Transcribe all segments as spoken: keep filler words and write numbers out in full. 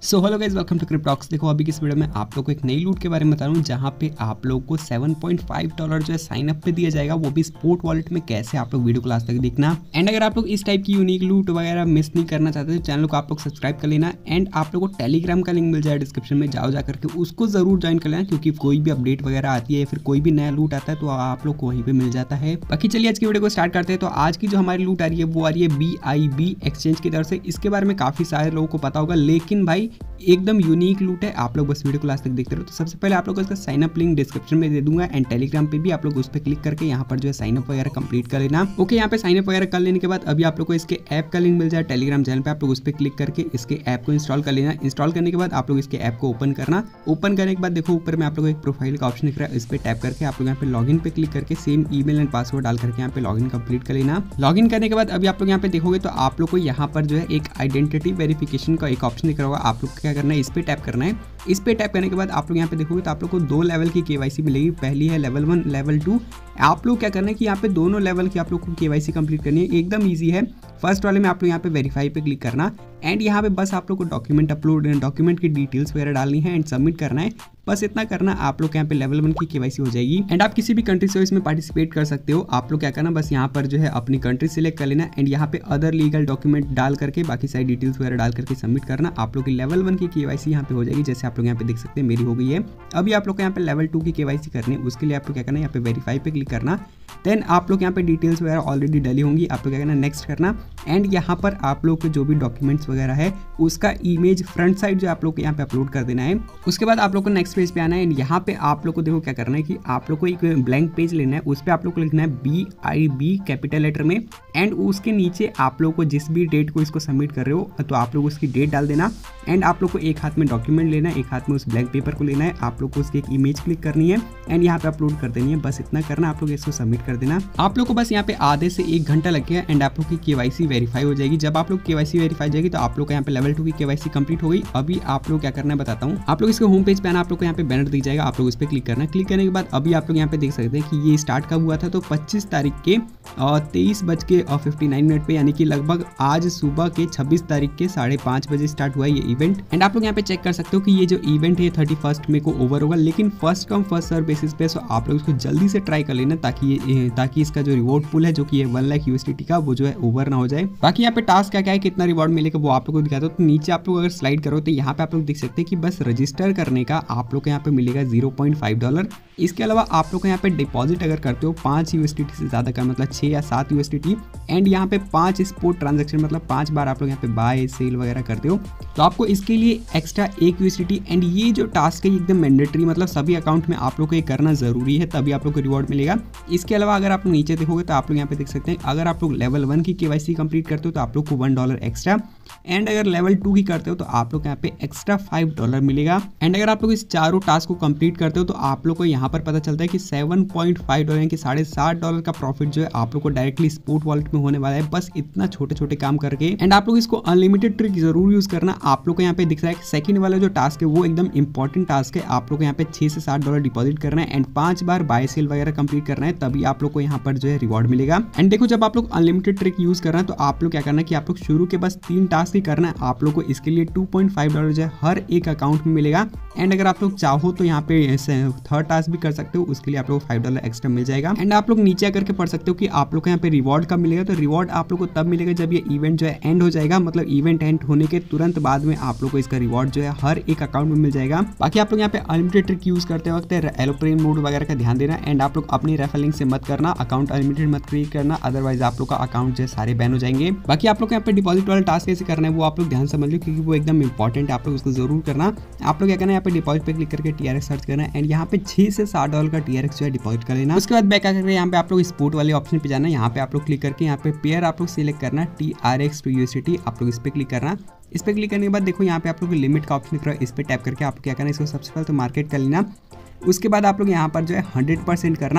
So hello guys, welcome to Cryptox. देखो अभी किस वीडियो में आप लोग को एक नई लूट के बारे में बता रहा हूँ जहाँ पे आप लोग को सात पॉइंट पाँच डॉलर जो है साइन अप पे दिया जाएगा, वो भी स्पोर्ट वॉलेट में। कैसे आप लोग वीडियो को लास्ट तक देखना। एंड अगर आप लोग इस टाइप की यूनिक लूट वगैरह मिस नहीं करना चाहते तो चैनल को आप लोग सब्सक्राइब कर लेना। एंड आप लोग को टेलीग्राम का लिंक मिल जाए डिस्क्रिप्शन में, जाओ जा करके उसको जरूर ज्वाइन कर लेना, क्योंकि कोई भी अपडेट वगैरह आती है या फिर कोई भी नया लूट आता है तो आप लोग को वहीं पे मिल जाता है। बाकी चलिए आज की वीडियो को स्टार्ट करते हैं। तो आज की जो हमारी लूट आ रही है वो आ रही है बी आई बी एक्सचेंज की तरफ से। इसके बारे में काफी सारे लोगों को पता होगा, लेकिन भाई एकदम यूनिक लूट है। आप लोग बस वीडियो को लास्ट तक देखते रहो। तो सबसे पहले आप लोग को इसका साइन अप लिंक डिस्क्रिप्शन में दे दूंगा एंड टेलीग्राम पे भी आप लोग उस पर क्लिक करके यहाँ पर जो है साइन अप वगैरह कंप्लीट कर लेना। ओके, यहाँ पे साइन अप वगैरह कर लेने के बाद अभी आप लोग को इसके ऐप का लिंक मिल जाए टेलीग्राम चैनल पे। आप लोग उस पर क्लिक करके इसके ऐप को इंस्टॉल कर लेना। इंस्टॉल करने के बाद आप लोग इसके ऐप को ओपन करना। ओपन करने के बाद देखो ऊपर में आप लोग को एक प्रोफाइल का ऑप्शन दिख रहा है, इस पर टैप करके आप लोग यहाँ पे लॉगिन पे क्लिक करके सेम ईमेल एंड पासवर्ड डाल करके यहाँ पे लॉगिन कंप्लीट कर लेना। लॉगिन करने के बाद अभी आप लोग यहाँ पे देखोगे तो आप लोग को यहाँ पर जो है एक आइडेंटिटी वेरिफिकेशन का एक ऑप्शन दिख रहा होगा। आप लोग क्या करना है, इस पे टैप करना है। इस पे टैप करने के बाद आप लोग यहाँ पे देखोगे तो आप लोग को दो लेवल की केवाईसी मिलेगी। पहली है लेवल वन, लेवल टू। आप लोग क्या करना है कि यहाँ पे दोनों लेवल की आप लोग को केवाईसी कंप्लीट करनी है। एकदम इजी है। फर्स्ट वाले में आप लोग यहाँ पे वेरीफाई पे क्लिक करना एंड यहाँ पे बस आप लोग को डॉक्यूमेंट अपलोड डॉक्यूमेंट की डिटेल्स वगैरह डालनी है एंड सबमिट करना है। बस इतना करना, आप लोग यहाँ पे लेवल वन की केवाईसी हो जाएगी। एंड आप किसी भी कंट्री से इसमें पार्टिसिपेट कर सकते हो। आप लोग क्या करना, बस यहाँ पर जो है अपनी कंट्री सिलेक्ट कर लेना एंड यहाँ पे अदर लीगल डॉक्यूमेंट डाल करके बाकी सारी डिटेल्स वगैरह डाल करके सबमिट करना। आप लोग की लेवल वन की केवाईसी यहाँ पे हो जाएगी। जैसे आप लोग यहाँ पे देख सकते हैं मेरी हो गई है। अभी आप लोग को यहाँ पे लेवल टू की केवाईसी करनी है। उसके लिए आप लोग क्या करना है, यहाँ पे वेरीफाई पे क्लिक करना। देन आप लोग यहाँ पे डिटेल्स वगैरह ऑलरेडी डली होंगी, आप लोग क्या करना, नेक्स्ट करना। एंड यहाँ पर आप लोग के जो भी डॉक्यूमेंट्स वगैरह है उसका इमेज फ्रंट साइड जो आप लोग को यहाँ पे अपलोड कर देना है। उसके बाद आप लोग को नेक्स्ट पेज पे आना है एंड यहाँ पे आप लोग को देखो क्या करना है कि आप लोग को एक ब्लैंक पेज लेना है। उस पर आप लोग को लिखना है B I B capital letter में एंड उसके नीचे आप लोग को जिस भी डेट को इसको सबमिट कर रहे हो तो आप लोग उसकी डेट डाल देना। एंड आप लोग को एक हाथ में डॉक्यूमेंट लेना है, एक हाथ में उस ब्लैंक पेपर को लेना है। आप लोग को उसकी एक इमेज क्लिक करनी है एंड यहाँ पे अपलोड कर देनी है। बस इतना करना, आप लोग इसको सबमिट कर देना। आप लोग को बस यहाँ पे आधे से एक घंटा लगेगा एंड आप लोग की केवाईसी वेरीफाई हो जाएगी। जब आप लोग केवाईसी वेरीफाई जाएगी तो आप लोग यहाँ पे लेवल टू की केवाईसी कंप्लीट हो गई। अभी आप लोग क्या करना है बताता हूँ। आप लोग इसके होम पेज पे आना, आप लोग को यहाँ पे बैनर दिख जाएगा, आप लोग इस पे क्लिक करना। क्लिक करने के बाद अभी आप लोग यहाँ पे देख सकते हैं कि ये स्टार्ट कब हुआ था, तो पच्चीस तारीख के तेईस बज के फिफ्टी नाइन मिनट पे, यानी कि लगभग आज सुबह के छब्बीस तारीख के साढ़े पाँच बजे स्टार्ट हुआ है ये इवेंट। एंड आप लोग यहाँ पे चेक कर सकते हो कि ये जो इवेंट है थर्टी फर्स्ट में को ओवर होगा, लेकिन first come first serve basis पे। सो आप लोग इसको जल्दी से ट्राई कर लेना ताकि ये ताकि इसका जो रिवॉर्ड पुल है जो कि वन लाख यूएसडीटी का वो जो है ओवर ना हो जाए। बाकी यहाँ पे टास्क क्या क्या है, कितना रिवॉर्ड मिलेगा वो आप लोग को दिखाता हूँ। तो नीचे आप लोग अगर स्लाइड करो तो यहाँ पे आप लोग देख सकते हैं कि बस रजिस्टर करने का आप लोग को यहाँ पे मिलेगा जीरो पॉइंट फाइव डॉलर। इसके अलावा आप लोग को यहाँ पे डिपॉजिट अगर करते हो पाँच यूएसडीटी से ज्यादा का, मतलब छः या सात यूएसडीटी एंड यहाँ पे पाँच स्पोर्ट ट्रांजैक्शन, मतलब पाँच बार आप लोग यहाँ पे बाय सेल वगैरह करते हो तो आपको इसके लिए एक्स्ट्रा एक यूएसडीटी। एंड ये जो टास्क है एकदम मैंडेटरी, मतलब सभी अकाउंट में आप लोग को ये करना जरूरी है, तभी आप लोग को रिवॉर्ड मिलेगा। इसके अलावा अगर आप नीचे देखोगे तो आप लोग यहाँ पे देख सकते हैं अगर आप लोग लेवल वन की केवाईसी कंप्लीट करते हो तो आप लोग को वन डॉलर एक्स्ट्रा एंड अगर लेवल टू की करते हो तो आप लोग यहाँ पे एक्स्ट्रा फाइव डॉलर मिलेगा। एंड अगर आप लोग इस चारों टास्क को कंप्लीट करते हो तो आप लोग को यहाँ पर पता चलता है कि सेवन पॉइंट फाइव डॉलर यानी कि साढ़े सात डॉलर का प्रॉफिट जो है आप लोग को डायरेक्टली स्पोर्ट वॉलेट में होने वाला है, बस इतना छोटे छोटे काम करके। एंड आप लोग इसको अनलिमिटेड ट्रिक जरूर यूज करना। आप लोग को यहाँ पे दिख रहा है सेकंड वाला जो टास्क है वो एकदम इंपॉर्टेंट टास्क है। आप लोग को यहाँ पे छह से सात डॉलर डिपॉजिट करना है एंड पांच बार बाय सेल वगैरह कंप्लीट करना है, तभी आप लोग को यहाँ पर जो है रिवॉर्ड मिलेगा। एंड देखो जब आप लोग अनलिमिटेड ट्रिक यूज कर रहे हैं तो आप लोग क्या करना है कि आप लोग शुरू के बस तीन टास्क ही करना है। आप लोग को इसके लिए टू पॉइंट फाइव डॉलर जो है हर एक अकाउंट में मिलेगा। एंड अगर आप लोग चाहो तो यहाँ पे थर्ड टास्क भी कर सकते हो, उसके लिए आप लोग को फाइव डॉलर एक्स्ट्रा मिल जाएगा। एंड आप लोग नीचे करके पढ़ सकते हो कि आप लोग को यहाँ पे रिवॉर्ड कब मिलेगा। तो रिवॉर्ड आप लोग को तब मिलेगा जब ये इवेंट जो है एंड हो जाएगा, मतलब इवेंट एंड होने के तुरंत बाद में आप लोग को इसका रिवॉर्ड जो है हर एक अकाउंट में मिल जाएगा। बाकी आप लोग यहाँ पे अनलिमिटेड ट्रिक यूज करते वक्त एरोप्लेन मोड वगैरह का ध्यान देना। एंड आप लोग अपनी रेफर लिंक से मत करना, अकाउंट अनलिमिटेड मत क्रिएट करना, अदरवाइज आप लोग का अकाउंट जो है सारे बैन हो जाएंगे। बाकी आप लोग यहाँ पे डिपॉजिट वाला टास्क कैसे करना है वो आप लोग ध्यान समझ लो, क्योंकि वो एकदम इंपॉर्टेंट है, आप लोग उसको जरूर करना। आप लोग क्या करना है, यहाँ पे डिपॉजिट पे क्लिक करके टीआरएक्स सर्च करना है एंड यहाँ पे छह से सात डॉलर का टीआरएक्स जो है डिपॉजिट कर लेना। उसके बाद बैक आकर यहाँ पे आप लोग स्पोर्ट वाले ऑप्शन पे जाना है। यहाँ पे आप लोग क्लिक करके यहाँ पे पेयर आप लोग सिलेक्ट करना टीआरएक्स टू यूएसडीटी, आप लोग इस पे क्लिक करना। इस पे क्लिक करने के बाद देखो यहाँ पे आप लोग लिमिट का ऑप्शन दिख रहा है, इस पे टैप करके आप क्या करना है, इसको सबसे पहले तो मार्केट कर लेना। उसके बाद आप लोग यहाँ पर जो है हंड्रेड परसेंट करना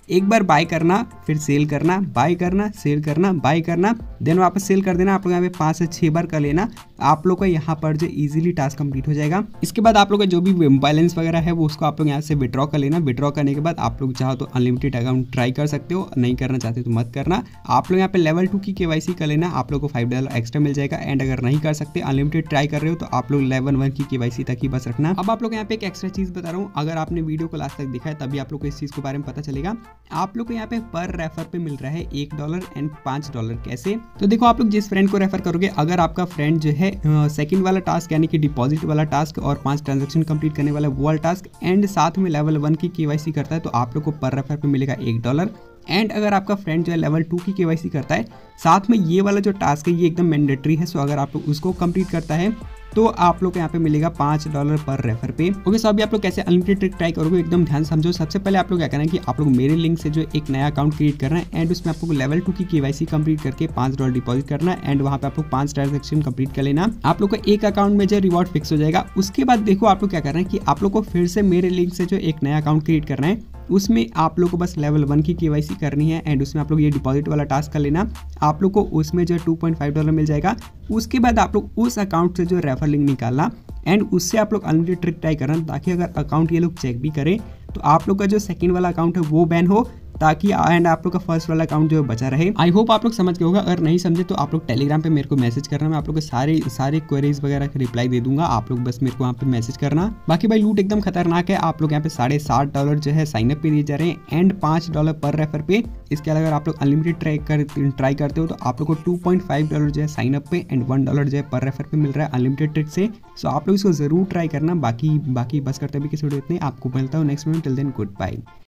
एक बार बाय करना, फिर सेल करना, बाय करना, सेल करना, बाय करना, देन वापस सेल कर देना। आप लोग यहाँ पे पाँच से छः बार कर लेना, आप लोग का यहाँ पर जो इजीली टास्क कंप्लीट हो जाएगा। इसके बाद आप लोग का जो भी बैलेंस वगैरह है वो उसको आप लोग यहाँ से विड्रॉ कर लेना। विड्रॉ करने के बाद आप लोग चाहो तो अनलिमिटेड अकाउंट ट्राई कर सकते हो, नहीं करना चाहते तो मत करना। आप लोग यहाँ पे लेवल टू की केवाईसी कर लेना, आप लोग को फाइव डॉलर एक्स्ट्रा मिल जाएगा। एंड अगर नहीं कर सकते, अनलिमिटेड ट्राई कर रहे हो, तो आप लोग लेवल वन की केवाईसी तक ही बस रखना। अब आप लोग यहाँ पे एक एक्स्ट्रा चीज बता रहा हूँ, अगर आपने वीडियो को लास्ट तक देखा है तभी आप लोग को इस चीज के बारे में पता चलेगा। आप लोग को यहाँ पे पर रेफर पे मिल रहा है एक डॉलर एंड पांच डॉलर। कैसे? तो देखो, आप लोग जिस फ्रेंड को रेफर करोगे, अगर आपका फ्रेंड जो है सेकंड वाला टास्क यानी कि डिपॉजिट वाला टास्क और पांच ट्रांजैक्शन कंप्लीट करने वाला वो वाला टास्क एंड साथ में लेवल वन की केवाईसी करता है, तो आप लोग को पर रेफर पे मिलेगा एक डॉलर। एंड अगर आपका फ्रेंड जो है लेवल टू की केवाईसी करता है, साथ में ये वाला जो टास्क है ये एकदम मैंडेटरी है, सो अगर आप लोग उसको कंप्लीट करता है तो आप लोग को यहाँ पे मिलेगा पाँच डॉलर पर रेफर पे। ओके, सो अभी आप लोग कैसे अनलिमिटेड ट्रिक ट्राई करोगे एकदम ध्यान समझो। सबसे पहले आप लोग क्या करना है कि आप लोग मेरे लिंक से जो एक नया अकाउंट क्रिएट करना है एंड उसमें आप लोग लेवल टू की केवाईसी कंप्लीट करके पाँच डॉलर डिपॉजिट करना है एंड वहाँ पे आप लोग पाँच ट्रांजेक्शन कंप्लीट कर लेना। आप लोग को एक अकाउंट में जो रिवॉर्ड फिक्स हो जाएगा। उसके बाद देखो आप लोग क्या करना है कि आप लोग को फिर से मेरे लिंक से जो एक नया अकाउंट क्रिएट करना है, उसमें आप लोग को बस लेवल वन की केवाईसी करनी है एंड उसमें आप लोग ये डिपॉजिट वाला टास्क कर लेना। आप लोग को उसमें जो टू पॉइंट फाइव डॉलर मिल जाएगा। उसके बाद आप लोग उस अकाउंट से जो रेफर लिंक निकालना एंड उससे आप लोग अनलिमिटेड ट्रिक ट्राई करना, ताकि अगर अकाउंट ये लोग चेक भी करें तो आप लोग का जो सेकंड वाला अकाउंट है वो बैन हो, ताकि एंड आप लोग का फर्स्ट वाला अकाउंट जो बचा रहे। आई होप आप लोग समझ गए होगा। अगर नहीं समझे तो आप लोग टेलीग्राम पे मेरे को मैसेज करना, मैं आप लोग के सारे सारे क्वेरीज वगैरह के रिप्लाई दे दूंगा। आप लोग बस मेरे को वहाँ पे मैसेज करना। बाकी भाई लूट एकदम खतरनाक है। आप लोग यहाँ पे साढ़े सात डॉलर जो है साइनअप पे दिए जा रहे हैं एंड पाँच डॉलर पर रेफर पे। इसके अलावा अगर आप लोग अनलिमिटेड ट्राई कर ट्राई करते हो तो आप लोग को टू पॉइंट फाइव डॉलर जो है साइनअप पे एंड वन डॉलर जो है पर रेफर पे मिल रहा है अनलिमिटेड ट्रिक से। सो आप लोग इसको जरूर ट्राई करना। बाकी बाकी बस करते भी किसी वीडियो इतने, आपको मिलता हूँ next video. Till then good bye.